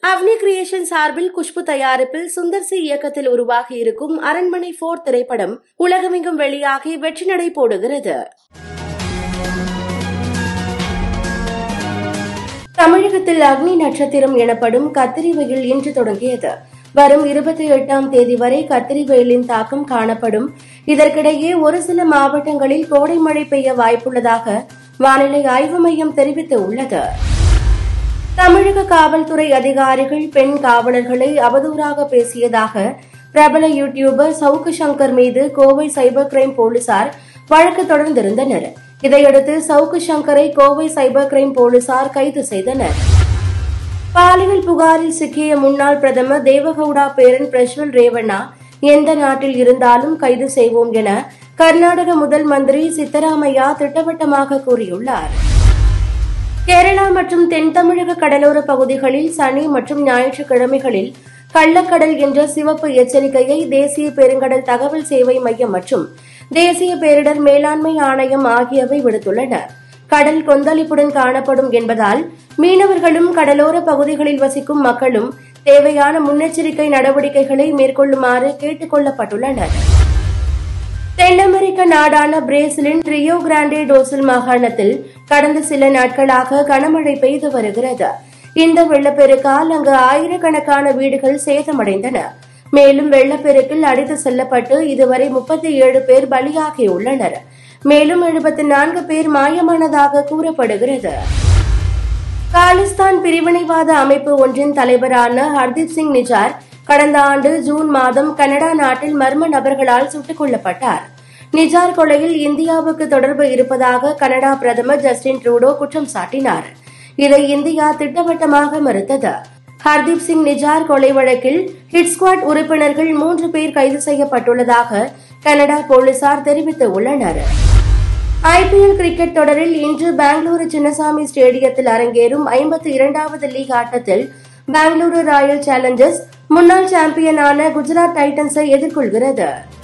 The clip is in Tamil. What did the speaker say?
அவனி கிரியேஷன் சார்பில் குஷ்பு தயாரிப்பில் சுந்தர் சி இயக்கத்தில் உருவாகி இருக்கும் அரண்மனை 4 திரைப்படம் உலகமெங்கும் வெளியாகி வெற்றி நடை போடுகிறது. தமிழகத்தில் அக்னி நட்சத்திரம் எனப்படும் கத்திரி வெயில் இன்று தொடங்கியது. வரும் 28ஆம் தேதி வரை கத்திரி வெயிலின் தாக்கம் காணப்படும். இதற்கிடையே ஒரு சில மாவட்டங்களில் கோடை மழை பெய்ய வாய்ப்புள்ளதாக வானிலை ஆய்வு மையம் தெரிவித்துள்ளது. தமிழக காவல்துறை அதிகாரிகள் பெண் காவலர்களை அவதூறாக பேசியதாக பிரபல யூடியூபர் சவுக்கு சங்கர் மீது கோவை சைபர் கிரைம் போலீசார் வழக்கு தொடர்ந்திருந்தனர். இதையடுத்து சவுக்கு சங்கரை கோவை சைபர் கிரைம் போலீசார் கைது செய்தனர். பாலியல் புகாரில் சிக்கிய முன்னாள் பிரதமர் தேவகவுடா பேரன் பிரஜ்வல் ரேவண்ணா எந்த நாட்டில் இருந்தாலும் கைது செய்வோம் என கர்நாடக முதல் மந்திரி சித்தராமையா திட்டவட்டமாக கூறியுள்ளார். கேரளா மற்றும் தென் தமிழக கடலோர பகுதிகளில் சனி மற்றும் ஞாயிற்றுக்கிழமைகளில் கள்ளக்கடல் என்ற சிவப்பு எச்சரிக்கையை தேசிய பெருங்கடல் தகவல் சேவை மையம் மற்றும் தேசிய பேரிடர் மேலாண்மை ஆணையம் ஆகியவை விடுத்துள்ளன. கடல் கொந்தளிப்புடன் காணப்படும் என்பதால் மீனவர்களும் கடலோர பகுதிகளில் வசிக்கும் மக்களும் தேவையான முன்னெச்சரிக்கை நடவடிக்கைகளை மேற்கொள்ளுமாறு கேட்டுக் கொள்ளப்பட்டுள்ளனர். தென் அமெரிக்க நாடான பிரேசிலின் ரியோ கிராண்டே டோசில் மாகாணத்தில் கடந்த சில நாட்களாக கனமழை பெய்து வருகிறது. இந்த வெள்ளப்பெருக்கால் அங்கு ஆயிரக்கணக்கான வீடுகள் சேதமடைந்தன. மேலும் வெள்ளப்பெருக்கில் அடித்து செல்லப்பட்டு இதுவரை 37 பேர் பலியாகியுள்ளனர். மேலும் 74 பேர் மாயமானதாக கூறப்படுகிறது. காலிஸ்தான் பிரிவினைவாத அமைப்பு ஒன்றின் தலைவரான ஹர்தீப் சிங் நிஜார் கடந்த ஆண்டு ஜூன் மாதம் கனடா நாட்டில் மர்ம நபர்களால் சுட்டுக் கொல்லப்பட்டார். நிஜார் கொலையில் இந்தியாவுக்கு தொடர்பு இருப்பதாக கனடா பிரதமர் ஜஸ்டின் ட்ரூடோ குற்றம் சாட்டினார். இதை இந்தியா திட்டவட்டமாக மறுத்தது. ஹர்தீப் சிங் நிஜார் கொலை வழக்கில் ஹிட் ஸ்குவாட் உறுப்பினர்கள் 3 பேர் கைது செய்யப்பட்டுள்ளதாக கனடா போலீசார் தெரிவித்துள்ளனர். ஐபிஎல் கிரிக்கெட் தொடரில் இன்று பெங்களூரு சின்னசாமி ஸ்டேடியத்தில் அரங்கேறும் 52வது லீக் ஆட்டத்தில் பெங்களூரு ராயல் சேலஞ்சர்ஸ் முன்னாள் சாம்பியனான குஜராத் டைட்டன்ஸை எதிர்கொள்கிறது.